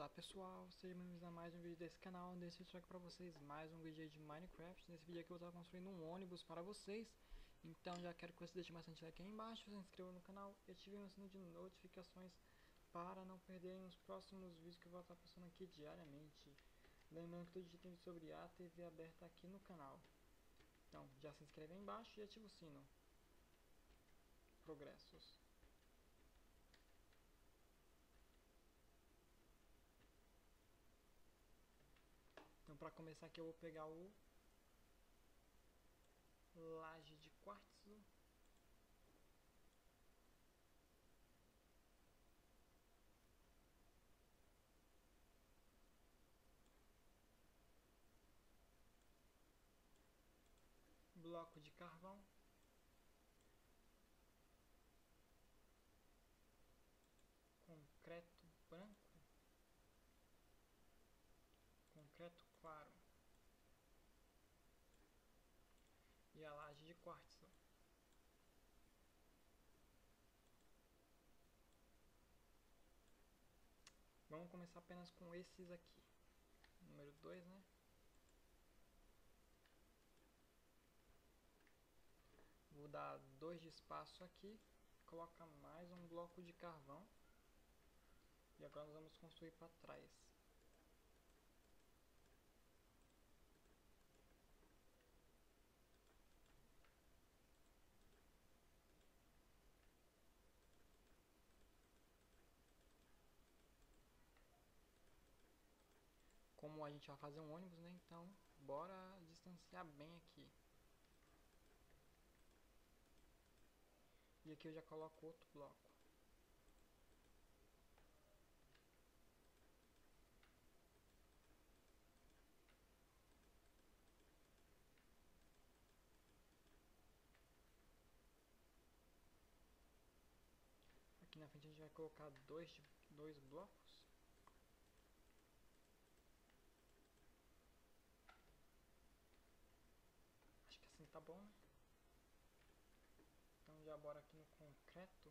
Olá pessoal, sejam bem-vindos a mais um vídeo desse canal, onde eu trago para vocês mais um vídeo de Minecraft. Nesse vídeo aqui eu estou construindo um ônibus para vocês, então já quero que você deixe bastante like aí embaixo, se inscreva no canal e ative o sininho de notificações para não perderem os próximos vídeos que eu vou estar postando aqui diariamente. Lembrando que todo dia tem vídeo sobre a TV aberta aqui no canal, então já se inscreve aí embaixo e ativa o sino. Progressos. Então para começar aqui eu vou pegar o laje de quartzo. Bloco de carvão. Concreto branco. Concreto claro. E a laje de quartzo. Vamos começar apenas com esses aqui. Número 2, né? Vou dar 2 de espaço aqui. Coloca mais um bloco de carvão. E agora nós vamos construir para trás. Como a gente vai fazer um ônibus, né? Então, bora distanciar bem aqui. E aqui eu já coloco outro bloco. Aqui na frente a gente vai colocar dois blocos. Acho que assim tá bom, né? Então já bora aqui no concreto.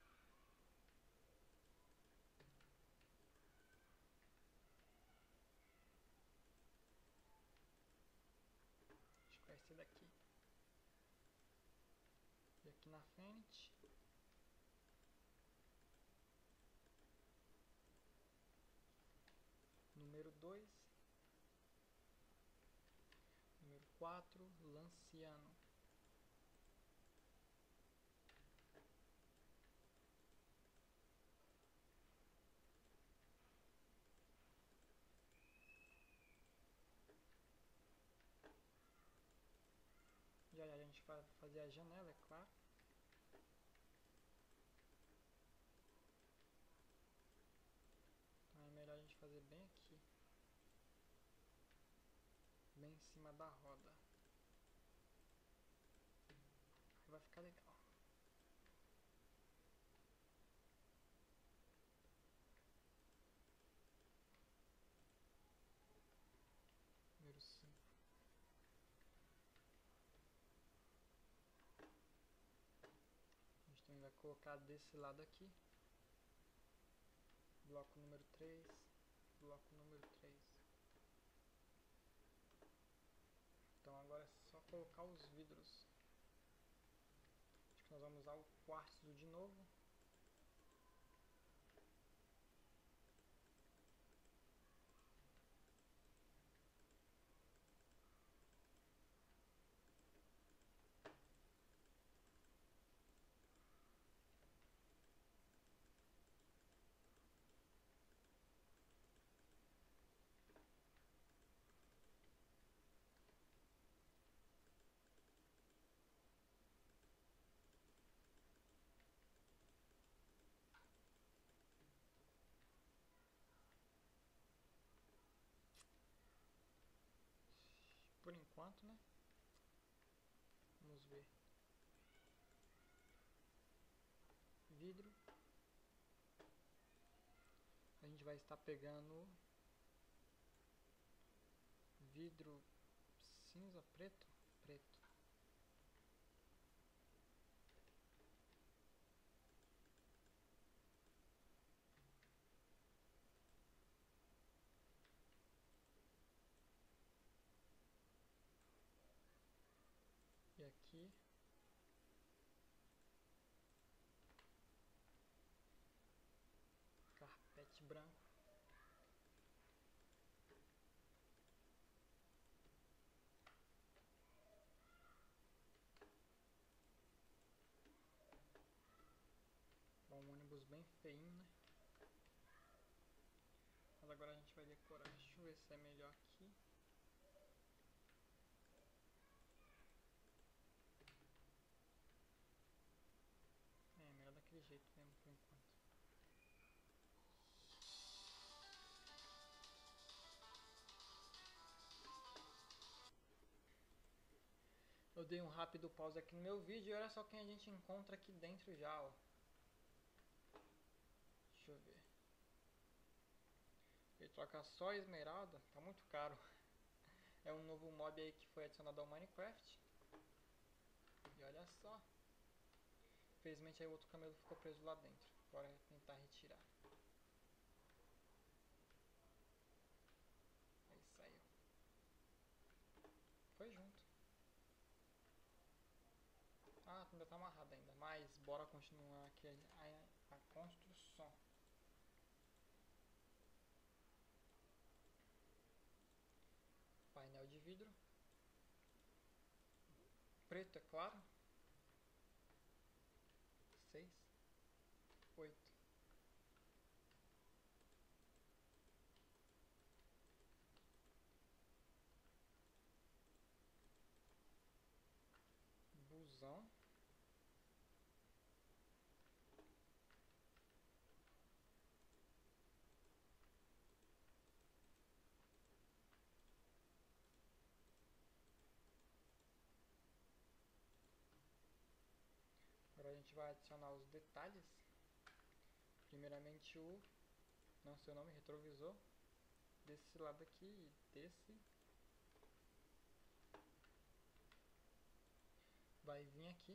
Acho que vai ser daqui. E aqui na frente. Número 2. Número 4, Lanciano. Já a gente vai fazer a janela, é claro. Então é melhor a gente fazer bem aqui. Bem em cima da roda. Aí vai ficar legal. Número 5. A gente também vai colocar desse lado aqui. Bloco número 3. Bloco número 3. Então agora é só colocar os vidros. Acho que nós vamos usar o quartzo de novo. Por enquanto, né? Vamos ver. Vidro. A gente vai estar pegando vidro cinza, preto. aqui. Carpete branco. Bom, um ônibus bem feinho, né? Mas agora a gente vai decorar. Deixa eu ver se é melhor aqui. É, melhor daquele jeito mesmo por enquanto. Eu dei um rápido pause aqui no meu vídeo e olha só quem a gente encontra aqui dentro já, ó. Deixa eu ver. Ele troca só esmeralda, tá muito caro. É um novo mob aí que foi adicionado ao Minecraft. E olha só. Infelizmente aí o outro camelo ficou preso lá dentro. Bora tentar retirar. Aí saiu. Foi junto. Ah, ainda tá amarrado ainda. Mas bora continuar aqui a construção. Painel de vidro. Preto, é claro. 6, 8. Busão. Agora a gente vai adicionar os detalhes. Primeiramente o, não sei o nome, retrovisor. Desse lado aqui e desse. Vai vir aqui.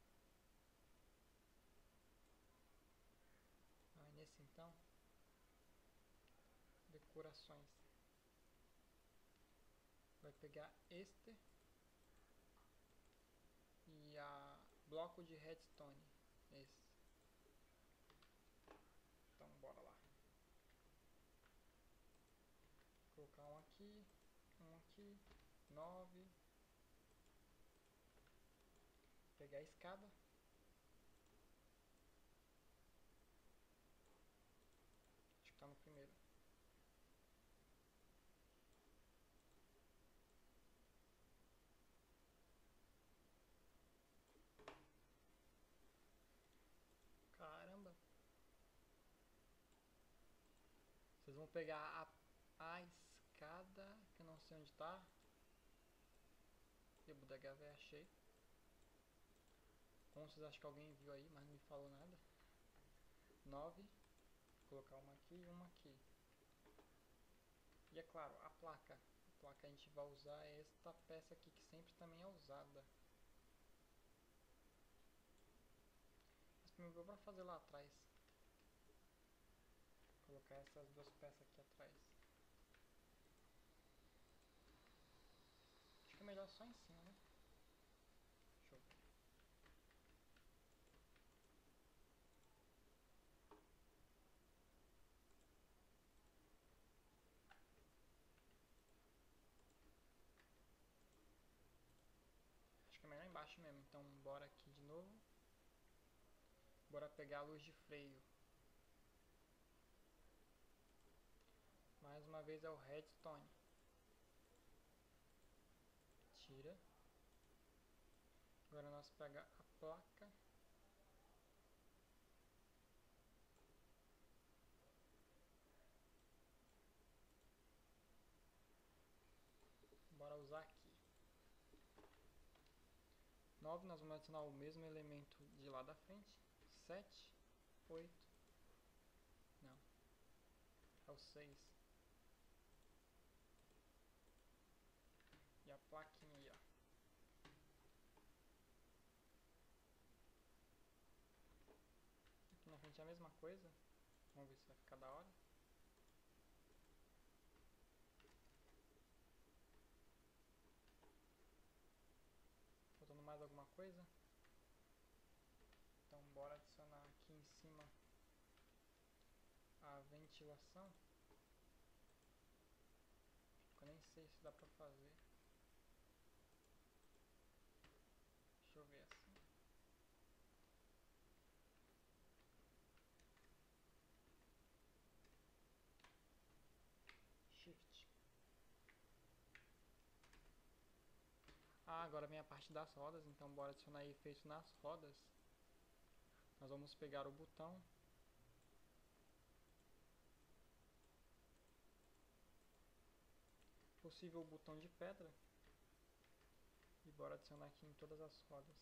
Ah, nesse então. Decorações. Vai pegar este. E a bloco de redstone. Esse. Então bora lá. Vou colocar um aqui. 9. Pegar a escada. Acho que tá no primeiro. Caramba. Vocês vão pegar a escada, que eu não sei onde tá. Rebo da Gavé, achei. Como vocês acham que alguém viu aí, mas não me falou nada. 9. Vou colocar uma aqui e uma aqui. E é claro, a placa. A placa a gente vai usar esta peça aqui, que sempre também é usada. Mas primeiro vou fazer lá atrás. Vou colocar essas duas peças aqui atrás. Acho que é melhor só em cima, né? Deixa eu ver. Acho que é melhor embaixo mesmo. Então bora aqui de novo. Bora pegar a luz de freio. Mais uma vez é o redstone. Tira. Agora nós pegamos a placa. Bora usar aqui. 9, nós vamos adicionar o mesmo elemento de lá da frente. 7, 8. Não. É o 6. E a plaquinha aí, ó. Aqui na frente é a mesma coisa. Vamos ver se vai ficar da hora. Faltando mais alguma coisa. Então bora adicionar aqui em cima a ventilação. Eu nem sei se dá pra fazer. Deixa eu ver assim. Shift. Agora vem a parte das rodas, então bora adicionar efeito nas rodas. Nós vamos pegar o botão. Possível o botão de pedra. E bora adicionar aqui em todas as rodas.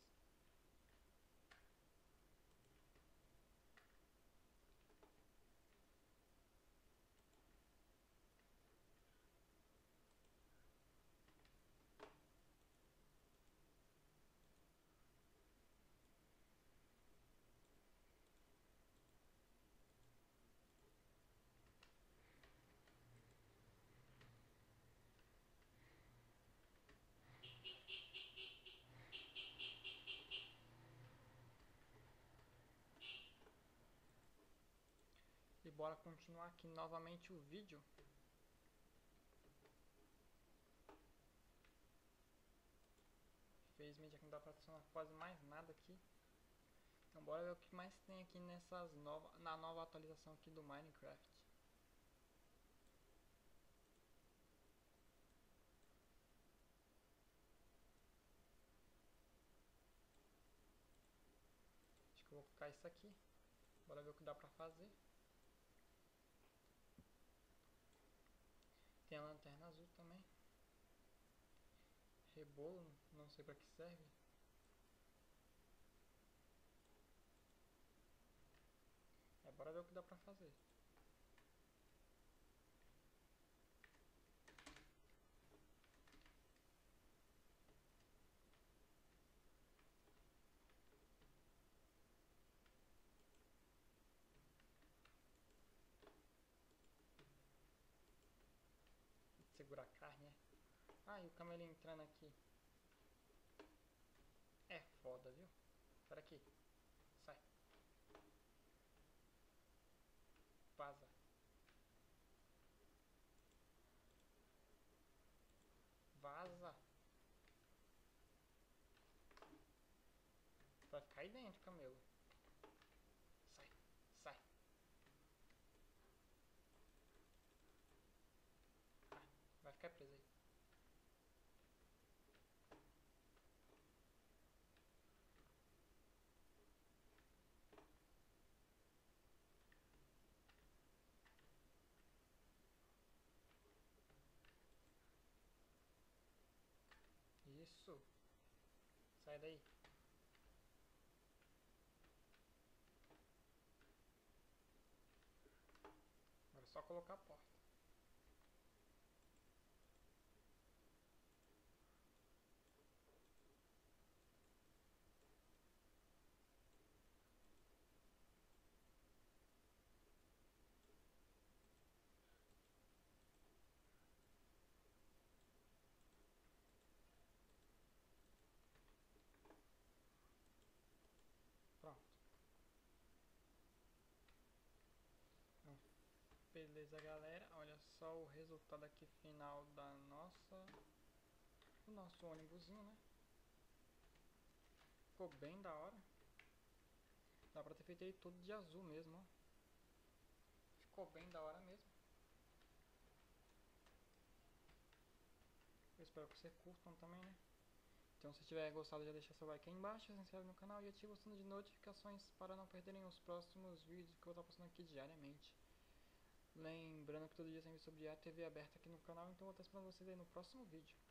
E bora continuar aqui novamente o vídeo. Infelizmente aqui não dá pra adicionar quase mais nada aqui. Então bora ver o que mais tem aqui na nova atualização aqui do Minecraft. Acho que eu vou colocar isso aqui. Bora ver o que dá pra fazer. Tem a lanterna azul também. Rebolo, não sei pra que serve. Bora ver o que dá pra fazer. Segurar a carne, e o camelinho entrando aqui. É foda, viu? Sai daqui. Sai. Vaza. Vaza. Vai ficar aí dentro, camelo. Sai. Sai. Vai ficar preso aí. Isso. Sai daí. Agora é só colocar a porta. Pronto. Beleza, galera. Olha só o resultado aqui final do nosso ônibusinho, né? Ficou bem da hora. Dá pra ter feito ele todo de azul mesmo, ó. Ficou bem da hora mesmo. Eu espero que vocês curtam também, né? Então se tiver gostado, já deixa seu like aí embaixo, se inscreve no canal e ativa o sino de notificações para não perderem os próximos vídeos que eu estou postando aqui diariamente. Lembrando que todo dia tem vídeo sobre a TV aberta aqui no canal, então eu vou estar esperando vocês aí no próximo vídeo.